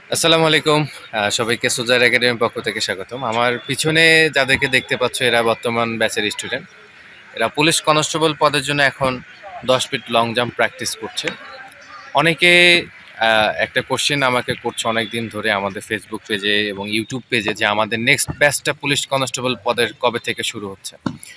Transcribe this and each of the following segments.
আসসালামু আলাইকুম। সবাইকে সুজার একাডেমির পক্ষ থেকে স্বাগতম। আমার পিছনে যাদেরকে দেখতে পাচ্ছ এরা বর্তমান ব্যাচের স্টুডেন্ট। এরা পুলিশ কনস্টেবল পদের জন্য এখন 10 ফিট লং জাম্প প্র্যাকটিস করছে। অনেকে একটা কোশ্চেন আমাকে করছে অনেক দিন ধরে আমাদের ফেসবুক পেজে এবং ইউটিউব পেজে যে আমাদের নেক্সট ব্যাচটা পুলিশ কনস্টেবল পদের কবে থেকে শুরু হচ্ছে।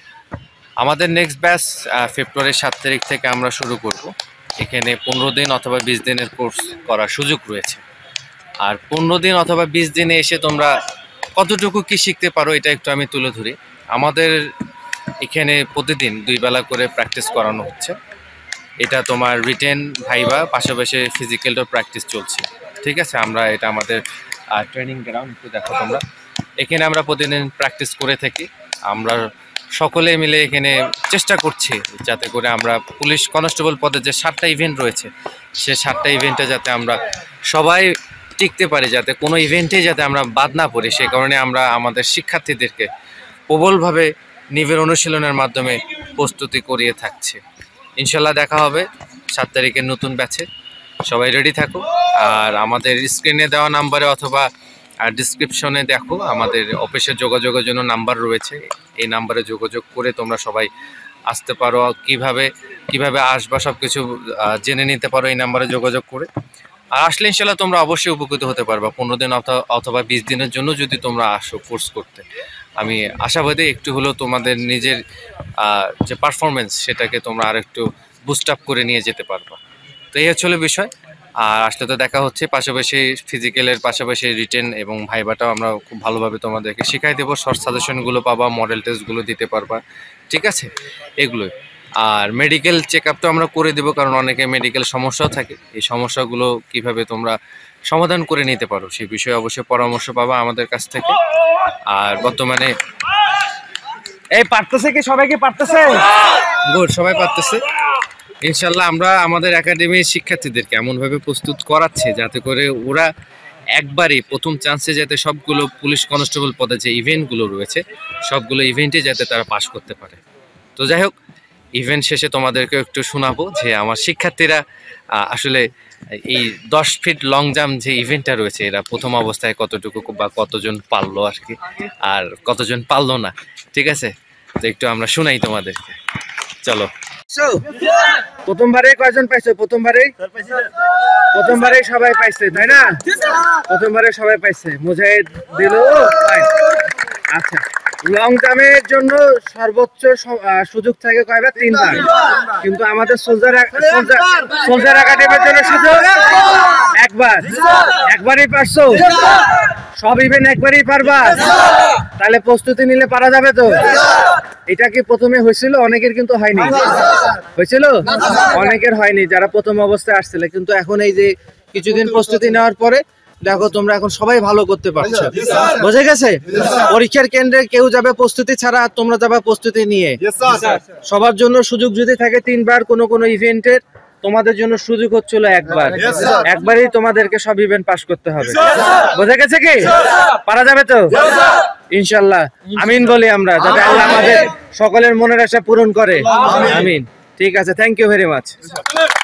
আমাদের নেক্সট ব্যাচ ফেব্রুয়ারির 7 তারিখ থেকে আমরা শুরু করব। এখানে 15 দিন অথবা 20 দিনের কোর্স করার সুযোগ রয়েছে। আর 15 দিন অথবা 20 দিনে এসে তোমরা কতটুকু কি শিখতে পারো এটা একটু আমি তুলে ধরি। আমাদের এখানে প্রতিদিন 2 বেলা করে প্র্যাকটিস করানো হচ্ছে। এটা তোমার রিটেন ভাইবা পাশাপাশি ফিজিক্যালটাও প্র্যাকটিস চলছে। ঠিক আছে, আমরা এটা আমাদের ট্রেনিং গ্রাউন্ড একটু দেখো তোমরা। এখানে আমরা প্রতিদিন প্র্যাকটিস করে থাকি। আমরা সকলে মিলে এখানে চেষ্টা করছি যাতে করে আমরা পুলিশ কনস্টেবল পদে যে 7টা ইভেন্ট রয়েছে সে 7টা ইভেন্টে যাতে আমরা সবাই টিকতে পারি, যাতে কোনো ইভেন্টে যাতে আমরা বাদ না পড়ি। সে কারণে আমরা আমাদের শিক্ষার্থীদেরকে প্রবলভাবে নিবিড় অনুশীলনের মাধ্যমে প্রস্তুতি করিয়ে থাকছি। ইনশাল্লাহ দেখা হবে 7 তারিখের নতুন ব্যাচে। সবাই রেডি থাকো। আর আমাদের স্ক্রিনে দেওয়া নাম্বারে অথবা ডিসক্রিপশনে দেখো আমাদের অফিসে যোগাযোগের জন্য নাম্বার রয়েছে। এই নাম্বারে যোগাযোগ করে তোমরা সবাই আসতে পারো। কিভাবে আসবা সব কিছু জেনে নিতে পারো এই নাম্বারে যোগাযোগ করে। আর আসলে ইনশাল্লাহ তোমরা অবশ্যই উপকৃত হতে পারবা। 15 দিন অথবা 20 দিনের জন্য যদি তোমরা আসো কোর্স করতে, আমি আশাবাদী একটু হলেও তোমাদের নিজের যে পারফরমেন্স সেটাকে তোমরা আর একটু বুস্ট আপ করে নিয়ে যেতে পারবা। তো এই হচ্ছে বিষয়। আর আসলে তো দেখা হচ্ছে, পাশাপাশি ফিজিক্যালের পাশাপাশি রিটেন এবং ভাইবাটাও আমরা খুব ভালোভাবে তোমাদেরকে শেখাই দেবো। শর্ট সাজেশনগুলো পাবা, মডেল টেস্টগুলো দিতে পারবা। ঠিক আছে, এগুলোই। আর মেডিকেল চেক আপটা আমরা করে দেবো, কারণ অনেকে মেডিকেল সমস্যাও থাকে। এই সমস্যাগুলো কিভাবে তোমরা সমাধান করে নিতে পারো সেই বিষয়ে অবশ্যই পরামর্শ পাবা আমাদের কাছ থেকে। আর বর্তমানে এই পারতেছে কি, সবাইকে পারতেছে? গুড, সবাই পারতেছে। ইনশাল্লাহ আমরা আমাদের একাডেমির শিক্ষার্থীদেরকে এমনভাবে প্রস্তুত করাচ্ছে যাতে করে ওরা একবারই প্রথম চান্সে যাতে সবগুলো পুলিশ কনস্টেবল পদে যে ইভেন্টগুলো রয়েছে সবগুলো ইভেন্টে যাতে তারা পাস করতে পারে। তো যাই হোক, ইভেন্ট শেষে তোমাদেরকে একটু শোনাবো যে আমার শিক্ষার্থীরা আসলে এই 10 ফিট লং জাম্প যে ইভেন্টটা রয়েছে এরা প্রথম অবস্থায় কতটুকু বা কতজন পারলো আর কি, আর কতজন পারলো না। ঠিক আছে, তো একটু আমরা শোনাই তোমাদেরকে। চলো। প্রথমবারে কয়জন পাইছো? প্রথমবারে সবাই পাইছে, তাই না? প্রথমবারে সবাই পাইছে, মুজাহিদ দিল। আচ্ছা, লং জাম্পের জন্য সর্বোচ্চ সুযোগ থাকে কয়বার? 3 বার। কিন্তু আমাদের সোলজার একাডেমির জন্য সুযোগ একবারই পারছো? সব ইভেন্ট একবারই পারবা? তাহলে প্রস্তুতি নিলে পারা যাবে তো? এটা কি প্রথমে হয়েছিল? অনেকের কিন্তু হয়নি। হয়েছিল? অনেকের হয়নি যারা প্রথম অবস্থায় আসছিল। কিন্তু এখন এই যে কিছুদিন প্রস্তুতি নেওয়ার পরে দেখো তোমরা এখন সবাই ভালো করতে পারছো। বুঝে গেছে? পরীক্ষার কেন্দ্রে কেউ যাবে প্রস্তুতি ছাড়া, তোমরা যাবে প্রস্তুতি নিয়ে। সবার জন্য সুযোগ যদি থাকে 3 বার কোনো ইভেন্টের, তোমাদের জন্য সুযোগ হচ্ছিল একবারই তোমাদেরকে সব ইভেন্ট পাস করতে হবে। বোঝা গেছে কি? পারা যাবে তো ইনশাল্লাহ? আমিন বলি আমরা, যাতে আল্লাহ আমাদের সকলের মনের আশা পূরণ করে। আমিন। ঠিক আছে, থ্যাংক ইউ ভেরি মাচ।